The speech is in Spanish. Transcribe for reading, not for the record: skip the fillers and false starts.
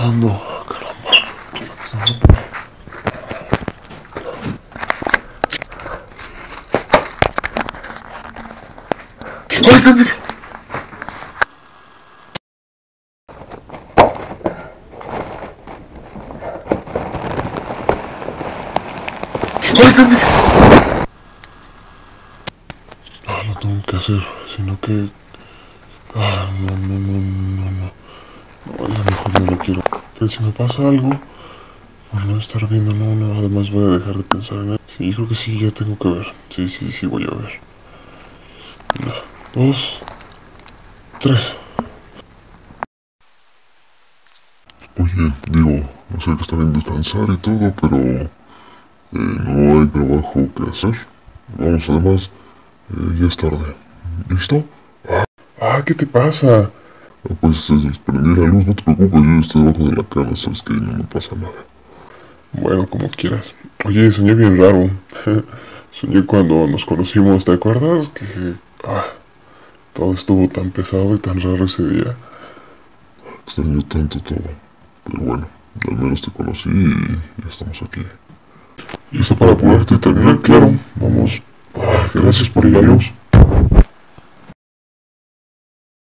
pasando? Caramba, ¿qué está pasando? ¡Ay, qué pasa! ¡Ay, qué pasa! No tengo que hacer, sino que... No, ya mejor no lo quiero. Pero si me pasa algo, por no estar viendo, además voy a dejar de pensar en él. Sí, creo que sí, ya tengo que ver. Sí, voy a ver. 1, 2, 3. Oye, digo, no sé que está bien descansar y todo, pero no hay trabajo que hacer. Vamos, además, ya es tarde. ¿Listo? ¿Qué te pasa? Pues prendí la luz, no te preocupes, yo estoy debajo de la cama, sabes que no me pasa nada. Bueno, como quieras. Oye, soñé bien raro. Soñé cuando nos conocimos, ¿te acuerdas? Que todo estuvo tan pesado y tan raro ese día. Extraño tanto todo. Pero bueno, al menos te conocí y ya estamos aquí. ¿Listo para poderte terminar? Claro, vamos. Gracias por la luz.